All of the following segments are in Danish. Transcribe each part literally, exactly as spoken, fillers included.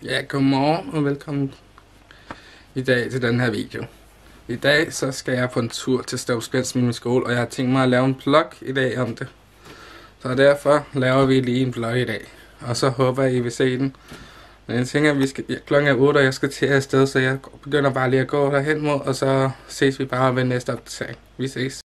Ja, godmorgen og velkommen i dag til den her video. I dag så skal jeg på en tur til Stevns Klint med min skole, og jeg har tænkt mig at lave en vlog i dag om det. Så derfor laver vi lige en vlog i dag, og så håber jeg, I vil se den. Men jeg tænker, at vi skal, ja, klokken er otte, og jeg skal til afsted, så jeg begynder bare lige at gå derhen mod, og så ses vi bare ved næste opdatering. Vi ses.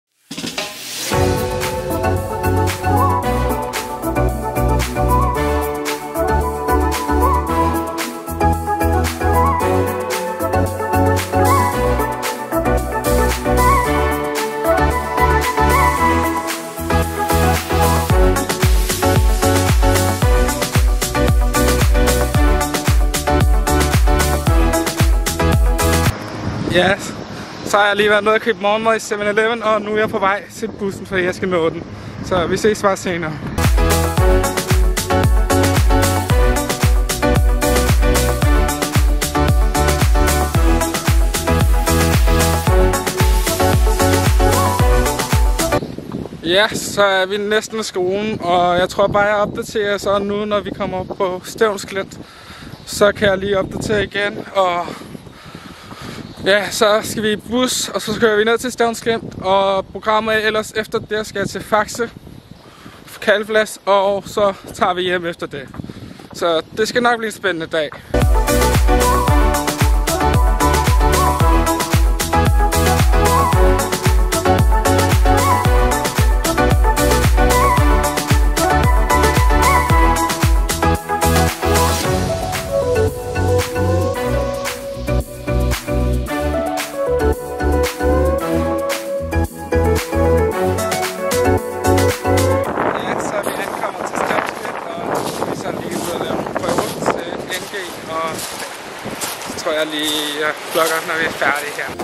Ja, så har jeg lige været nede og købt morgenmad i seven eleven, og nu er jeg på vej til bussen, fordi jeg skal nå den. Så vi ses bare senere. Ja, så er vi næsten i skolen, og jeg tror bare, jeg opdaterer så nu, når vi kommer op på Stevns Klint. Så kan jeg lige opdatere igen, og ja, så skal vi i bus, og så skal vi ned til Stevns Klint, og programmet ellers efter det skal jeg til Faxe, Kalveplads, og så tager vi hjem efter det. Så det skal nok blive en spændende dag. Så tror jeg lige, jeg vlogger, når vi er færdige her.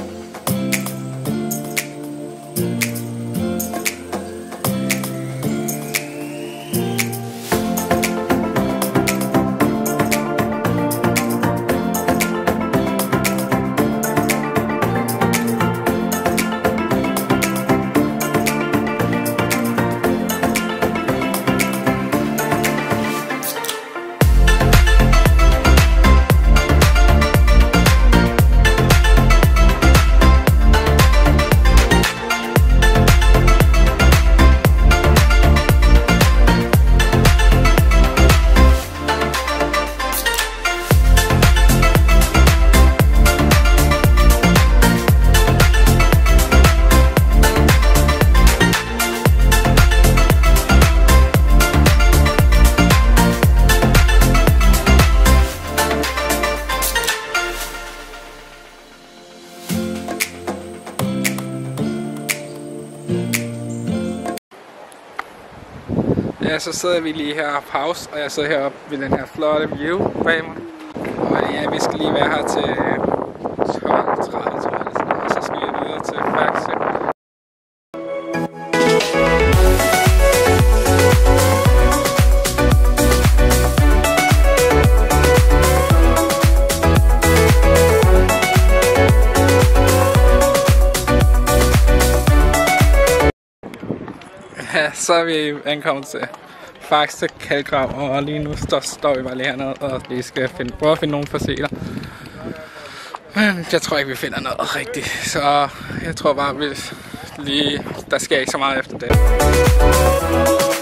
Ja, så sidder vi lige her på pause, og jeg sidder heroppe ved den her flotte view bag mig. Og ja, vi skal lige være her til tolv tredive, tror jeg, og så skal vi videre til Faxe. Ja, så er vi ankommet til Faxe Kalkgrav, og lige nu står, står vi bare lige hernede og lige skal finde, prøve at finde nogle fossiler. Men jeg tror ikke, vi finder noget rigtigt, så jeg tror bare, vi lige, der sker ikke så meget efter det.